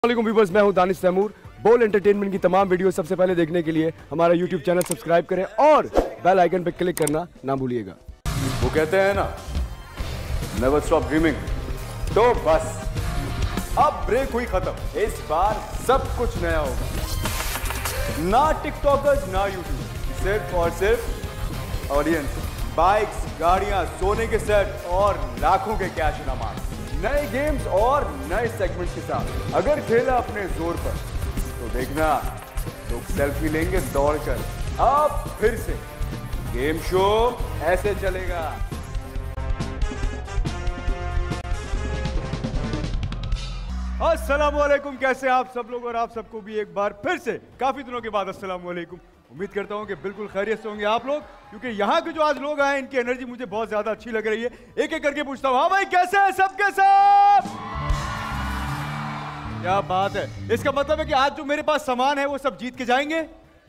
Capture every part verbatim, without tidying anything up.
अस्सलाम व्यूअर्स, मैं हूं दानिश तैमूर। बोल एंटरटेनमेंट की तमाम वीडियो सबसे पहले देखने के लिए हमारा यूट्यूब चैनल सब्सक्राइब करें और बेल आइकन पर क्लिक करना ना भूलिएगा। वो कहते हैं ना, नेवर स्टॉप ड्रीमिंग। तो बस अब ब्रेक हुई खत्म। इस बार सब कुछ नया होगा। ना टिकटॉकर्स ना यूट्यूब, सिर्फ और सिर्फ ऑडियंस, बाइक्स, गाड़ियां, सोने के सेट और लाखों के कैश इनामात, नए गेम्स और नए सेगमेंट्स के साथ। अगर खेला अपने जोर पर तो देखना लोग सेल्फी लेंगे दौड़कर। अब फिर से गेम शो ऐसे चलेगा। अस्सलाम वालेकुम, कैसे आप सब लोग, और आप सबको भी एक बार फिर से काफी दिनों के बाद अस्सलाम वालेकुम। उम्मीद करता हूं कि बिल्कुल खैरियत से होंगे आप लोग, क्योंकि यहाँ के जो आज लोग आए इनकी एनर्जी मुझे बहुत ज्यादा अच्छी लग रही है। एक एक करके पूछता हूं, हाँ भाई कैसे हैं सब के सब? क्या बात है। इसका मतलब है कि आज जो मेरे पास सामान है वो सब जीत के जाएंगे।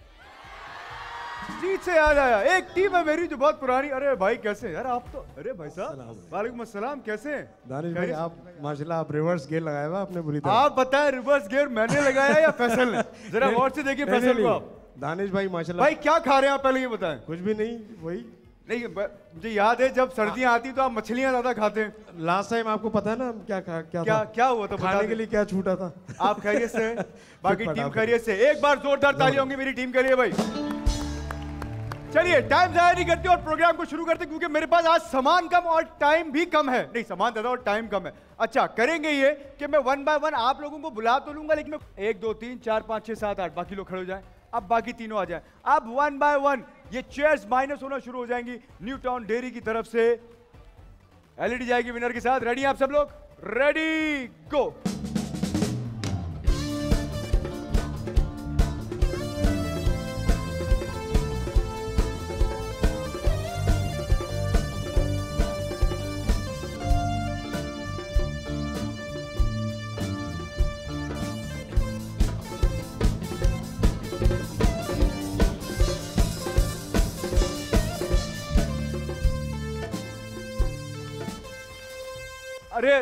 जीत से याद आया, एक टीम है मेरी जो बहुत पुरानी। अरे भाई कैसे हैं यार आप? तो अरे भाई साहब वालेकुम अस्सलाम, कैसे हैं? दानिश भाई आप माशाल्लाह, आप रिवर्स गियर लगाया हुआ आपने बुरी तरह। आप बताएं रिवर्स गियर मैंने लगाया या फैसल ने? जरा गौर से देखिए फैसल को आप। दानिश भाई माशाल्लाह। भाई क्या खा रहे हैं आप पहले ये बताएं। कुछ भी नहीं, वही नहीं, मुझे याद है जब सर्दियां आती तो आप मछलियां ज्यादा खाते हैं। लास्ट टाइम आपको पता है ना क्या क्या क्या क्या, था? क्या हुआ था खाने के लिए क्या छूटा था? आप खैरियत से हैं? बाकी टीम खैरियत से? एक बार जोरदार ताली होंगी मेरी टीम के लिए भाई। चलिए टाइम जाया नहीं करते और प्रोग्राम को शुरू करते, क्योंकि मेरे पास आज सामान कम और टाइम भी कम है। नहीं, सामान ज्यादा और टाइम कम है। अच्छा करेंगे ये कि मैं वन बाय वन आप लोगों को बुला तो लूंगा, लेकिन एक दो तीन चार पांच छह सात आठ बाकी लोग खड़े हो जाएं। अब बाकी तीनों आ जाएं। अब वन बाय वन ये चेयर्स माइनस होना शुरू हो जाएंगी। न्यू टाउन डेयरी की तरफ से एलईडी जाएगी विनर के साथ। रेडी आप सब लोग? Ready go. अरे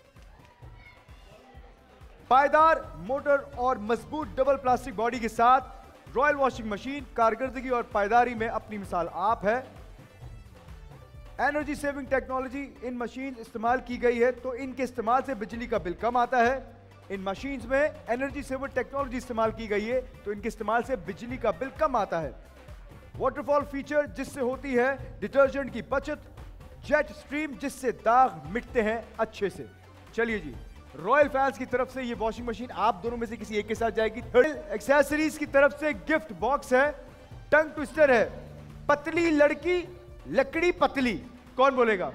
पायदार मोटर और मजबूत डबल प्लास्टिक बॉडी के साथ रॉयल वॉशिंग मशीन कारकर्दगी और पायदारी में अपनी मिसाल आप है। एनर्जी सेविंग टेक्नोलॉजी इन मशीन इस्तेमाल की गई है, तो इनके इस्तेमाल से बिजली का बिल कम आता है। इन मशीन्स में एनर्जी सेवर टेक्नोलॉजी इस्तेमाल की गई है, तो इनके इस्तेमाल से बिजली का बिल कम आता है। वाटरफॉल फीचर जिससे होती है डिटर्जेंट की बचत। जेट स्ट्रीम जिससे दाग मिटते हैं अच्छे से। चलिए जी, रॉयल फैंस की तरफ से ये वॉशिंग मशीन आप दोनों में से किसी एक के साथ जाएगी। एक्सेसरीज की तरफ से गिफ्ट बॉक्स है। टंग ट्विस्टर है। पतली लड़की लकड़ी पतली, कौन बोलेगा?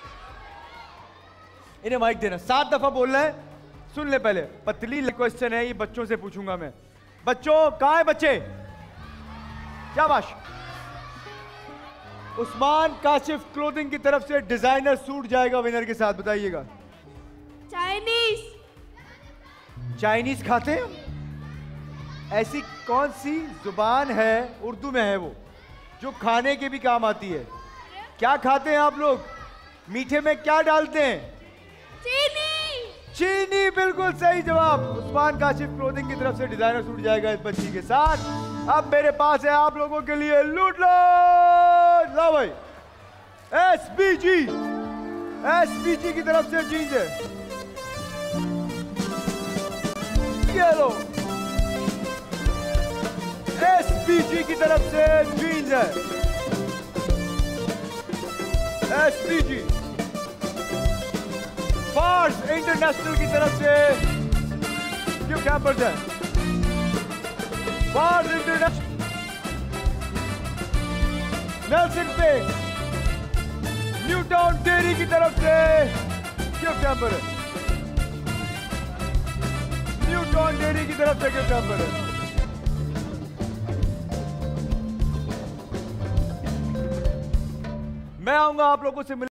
इन्हें माइक देना, सात दफा बोलना है। सुन ले पहले। पतली क्वेश्चन है, ये बच्चों से पूछूंगा मैं। बच्चों कहां है बच्चे? शाबाश। उस्मान काशिफ क्लोथिंग की तरफ से डिजाइनर सूट जाएगा विनर के साथ। बताइएगा। चाइनीज। चाइनीज खाते हैं? ऐसी कौन सी जुबान है, उर्दू में है वो, जो खाने के भी काम आती है? क्या खाते हैं आप लोग? मीठे में क्या डालते हैं? चीनी। चीनी, बिल्कुल सही जवाब। उस्मान काशिफ क्लोथिंग की तरफ से डिजाइनर सूट जाएगा इस बच्ची के साथ। अब मेरे पास है आप लोगों के लिए लूट लो। लो भाई, S B G S B G की तरफ से जीन्स है। ये लो, एस बी जी की तरफ से जीन्स है। एस बी जी फार्स इंटरनेशनल की तरफ से गिफ्ट हैम्पर्स है। फार्स इंटरनेशनल नेल्सन पे न्यू टाउन डेयरी की तरफ से गिफ्ट हैम्पर है। न्यू टाउन डेयरी की तरफ से गिफ्ट हैम्पर है। मैं आऊंगा आप लोगों से मिलने।